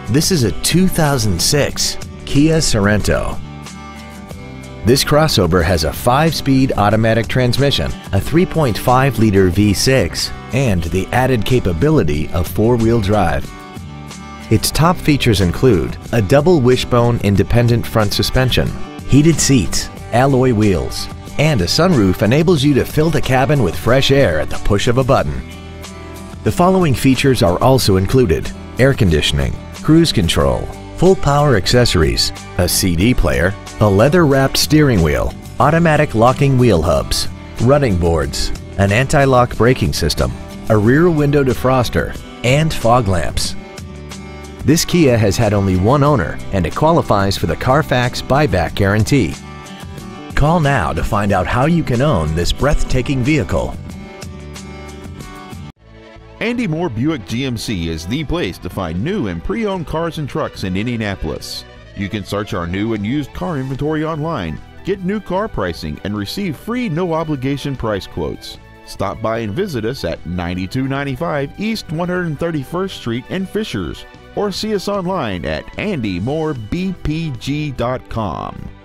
This is a 2006 Kia Sorento. This crossover has a 5-speed automatic transmission, a 3.5-liter V6, and the added capability of 4-wheel drive. Its top features include a double wishbone independent front suspension, heated seats, alloy wheels, and a sunroof enables you to fill the cabin with fresh air at the push of a button. The following features are also included: air conditioning, cruise control, full power accessories, a CD player, a leather-wrapped steering wheel, automatic locking wheel hubs, running boards, an anti-lock braking system, a rear window defroster, and fog lamps. This Kia has had only one owner and it qualifies for the Carfax buyback guarantee. Call now to find out how you can own this breathtaking vehicle. Andy Mohr Buick GMC is the place to find new and pre-owned cars and trucks in Indianapolis. You can search our new and used car inventory online, get new car pricing, and receive free no-obligation price quotes. Stop by and visit us at 9295 East 131st Street in Fishers, or see us online at andymohrbpg.com.